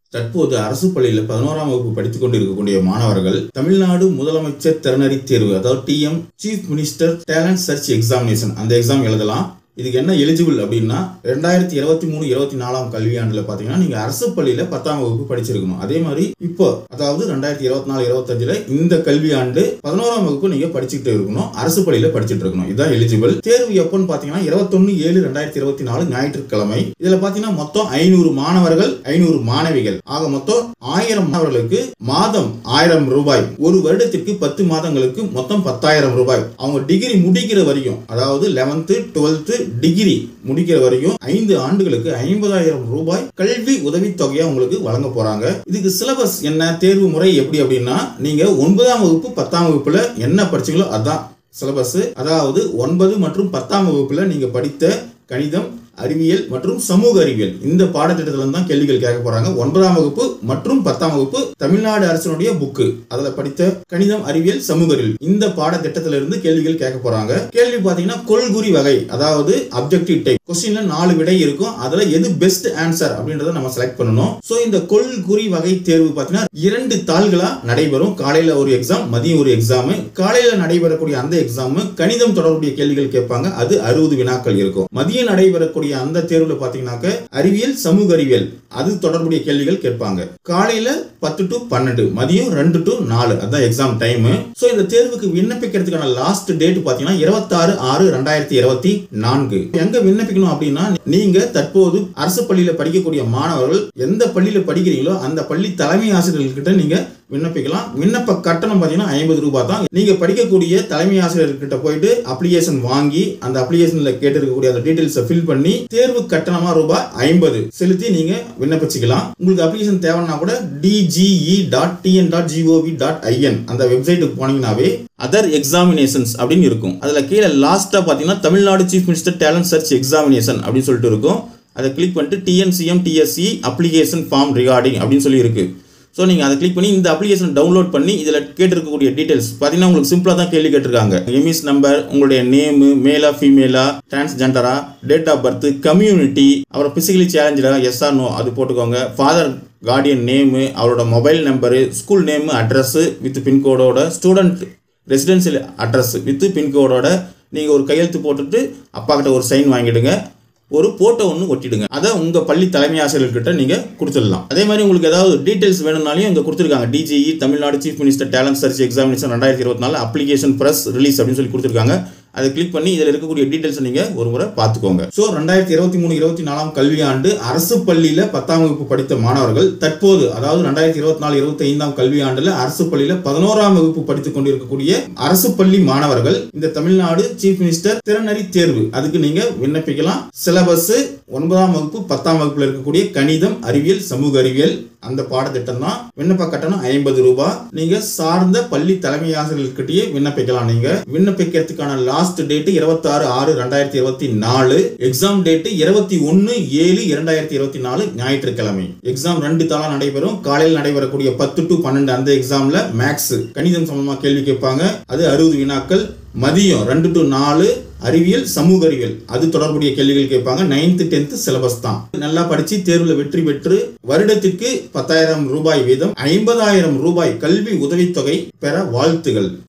தற்போது அரசு பள்ளியில் 11ஆம் வகுப்பு படித்துக் கொண்டிருக்கக்கூடிய மாணவர்கள் தமிழ்நாடு முதலமைச்சர் திறனறி தேர்வு, அதாவது TM chief minister talent search examination, அந்த எக்ஸாம் எழுதலாம். இதுக்கு என்ன எலிஜிபிள் அப்படின்னா 2023-24 கல்வியாண்டுல பாத்தீங்கன்னா நீங்க அரசு பள்ளியில 10ஆம் வகுப்பு படிச்சிருக்கணும். அதே மாதிரி இப்போ அதாவது 2024-25 இந்த கல்வியாண்டு 11ஆம் வகுப்பு நீங்க படிச்சுட்டு இருக்கணும், அரசு பள்ளியில படிச்சுட்டு இருக்கணும். இதுதான் எலிஜிபிள். தேர்வு எப்போன்னு பாத்தீங்கன்னா 21/7/2024 ஞாயிற்றுக்கிழமை. இதுல பாத்தீங்கன்னா மொத்தம் 500 மாணவர்கள் 500 மாணவிகள் ஆக மொத்தம் 1000 மாணவர்களுக்கு மாதம் 1000 ரூபாய், ஒரு வருடத்திற்கு 10 மாதங்களுக்கு மொத்தம் 10,000 ரூபாய். அவங்க டிகிரி முடிக்கிற வரையும், அதாவது 11th 12th டிகிரி முடிக்கிற வரையும் 5 ஆண்டுகளுக்கு 50,000 ரூபாய் கல்வி உதவித்தொகையா உங்களுக்கு வழங்க போறாங்க. இதுக்கு சிலபஸ் என்ன, தேர்வு முறை எப்படி அப்படின்னா, நீங்க 9ஆம் வகுப்பு 10ஆம் வகுப்புல என்ன படிச்சீங்களோ அதான் சிலபஸ். அதாவது 9 மற்றும் 10ஆம் வகுப்புல நீங்க படித்த கணிதம், அறிவியல் மற்றும் சமூக அறிவியல் இந்த பாடத்திட்டத்துல தான் கேள்விகள் கேட்க போறாங்க. 9ஆம் வகுப்பு மற்றும் 10ஆம் வகுப்பு தமிழ்நாடு அரசினுடைய புக்கு, அதுல படித்த கணிதம், அறிவியல், சமூக அறிவியல் இந்த பாடத்திட்டத்தில இருந்து கேள்விகள் கேட்க போறாங்க. கேள்வி பாத்தீங்கன்னா கொள்குறி வகை, அதாவது அப்ஜெக்டிவ் டைப். கொஸ்டின்ல 4 விடை இருக்கும், அதுல எது பெஸ்ட் ஆன்சர் அப்படின்றத நம்ம செலக்ட் பண்ணணும். சோ இந்த கொள்குறி வகை தேர்வு பாத்தீங்கன்னா 2 தாள்களா நடைபெறும். காலையில ஒரு எக்ஸாம், மதியம் ஒரு எக்ஸாம். காலையில நடைபெறக்கூடிய அந்த எக்ஸாம் கணிதம் தொடர்புடைய கேள்விகள் கேட்பாங்க, அது 60 வினாக்கள் இருக்கும். மதியம் நடைபெறக்கூடிய அந்த தேர்வுல பாத்தீங்கன்னாக்க அறிவியல், சமூக அறிவியல் அது தொடர்புடைய கேள்விகள் கேட்பாங்க. காலையில 10 to 12, மதியம் 2 to 4 அதான் எக்ஸாம் டைம். சோ இந்த தேர்வுக்கு விண்ணப்பிக்கிறதுக்கான லாஸ்ட் டேட் பாத்தீங்கன்னா 26/6/2024. எங்க விண்ணப்பிக்கணும் அப்படின்னா, நீங்க தற்போது அரசு பள்ளியில படிக்கக்கூடிய மாணவர்கள் எந்த பள்ளியில படிக்கிறீங்களோ அந்த பள்ளி தலைமை ஆசிரியர்கிட்ட நீங்க விண்ணப்பிக்கலாம். விண்ணப்ப கட்டணம் பாத்தீங்கன்னா 50 ரூபாய் தான். நீங்க படிக்கக்கூடிய தலைமை ஆசிரியர்கிட்ட போயிட்டு அப்ளிகேஷன் வாங்கி அந்த அப்ளிகேஷன்ல கேட்டிருக்கக்கூடிய அந்த டீடைல்ஸை ஃபில் பண்ணி தேர்வு கட்டணமா ரூபாய் 50 செலுத்தி நீங்க விண்ணப்பிச்சுக்கலாம். உங்களுக்கு அப்ளிகேஷன் தேவைன்னா கூட dge.tn.gov.in அந்த வெப்சைட்டுக்கு போனீங்கன்னாவே அதர் எக்ஸாமினேஷன்ஸ் அப்படின்னு இருக்கும். அதுல கீழே லாஸ்டா பாத்தீங்கன்னா Tamil Nadu chief minister talent search examination அப்படின்னு சொல்லிட்டு இருக்கும். அதை கிளிக் பண்ணிட்டு TNCM TSE application form regarding அப்படின்னு சொல்லி இருக்கு. ஸோ நீங்கள் அதை கிளிக் பண்ணி இந்த அப்ளிகேஷன் டவுன்லோட் பண்ணி இதில் கேட்டிருக்கக்கூடிய டீட்டெயில்ஸ் பார்த்தீங்கன்னா உங்களுக்கு சிம்பிளாக தான் கேள்வி கேட்டிருக்காங்க. எம்இஸ் நம்பர், உங்களுடைய நேமு, மேலா ஃபீமேலா, டிரான்ஸ்ஜெண்டரா, டேட் ஆஃப் பர்த், கம்யூனிட்டி, அப்புறம் பிசிக்கலி சேலஞ்சா எஸ் ஆர் நோ அது போட்டுக்கோங்க. ஃபாதர் கார்டியன் நேமு, அவரோட mobile number, school name, address with பின்கோடோட, ஸ்டூடெண்ட் ரெசிடென்சியல் அட்ரஸ் வித் பின்கோடோட நீங்கள் ஒரு கையெழுத்து போட்டுட்டு அப்பா கிட்ட ஒரு சைன் வாங்கிடுங்க. ஒரு போட்டோ ஒன்று ஒட்டிடுங்க. அதை உங்க பள்ளி தலைமை ஆசிரியர்கிட்ட நீங்க கொடுத்துடலாம். அதே மாதிரி உங்களுக்கு ஏதாவது டீடைல்ஸ் வேணும்னாலும் இங்க கொடுத்துருக்காங்க. DGE Tamil Nadu chief minister talent search examination 2024 application press release அப்படின்னு சொல்லி கொடுத்துருக்காங்க. அதை கிளிக் பண்ணி இதில் இருக்கக்கூடிய டீடைல்ஸ் நீங்க ஒரு முறை பார்த்துக்கோங்க. ஸோ 2023-24 கல்வியாண்டு அரசு பள்ளியில 10ஆம் வகுப்பு படித்த மாணவர்கள் தற்போது அதாவது 2024-25 கல்வியாண்டுல அரசு பள்ளியில 11ஆம் வகுப்பு படித்துக் கொண்டிருக்கக்கூடிய அரசு பள்ளி மாணவர்கள் இந்த தமிழ்நாடு சீஃப் மினிஸ்டர் திறனறி தேர்வு அதுக்கு நீங்க விண்ணப்பிக்கலாம். சிலபஸ் 9ஆம் வகுப்பு 10ஆம் வகுப்புல இருக்கக்கூடிய கணிதம், அறிவியல், சமூக அறிவியல் அந்த பாடத்திட்டம் தான். விண்ணப்ப கட்டணம் 50 ரூபாய். நீங்க சார்ந்த பள்ளி தலைமை ஆசிரியர்கிட்டயே விண்ணப்பிக்கலாம். நீங்க விண்ணப்பிக்கிறதுக்கான லாஸ்ட் டேட் 26/6/2024. எக்ஸாம் டேட் 21/7/2024 ஞாயிற்றுக்கிழமை. எக்ஸாம் 2 தாளா நடைபெறும். காலையில் நடைபெறக்கூடிய 10 to 12 அந்த எக்ஸாம்ல மேக்ஸ் கணிதம் சம்பந்தமா கேள்வி கேட்பாங்க, அது 60 வினாக்கள். மதியம் 2 to 4 அறிவியல், சமூக அறிவியல் அது தொடர்புடைய கேள்விகள் கேட்பாங்க. 9th 10th சிலபஸ் தான். நல்லா படிச்சு தேர்வுல வெற்றி பெற்று வருடத்திற்கு 10,000 ரூபாய் வீதம் 50,000 ரூபாய் கல்வி உதவித்தொகை பெற வாழ்த்துகள்.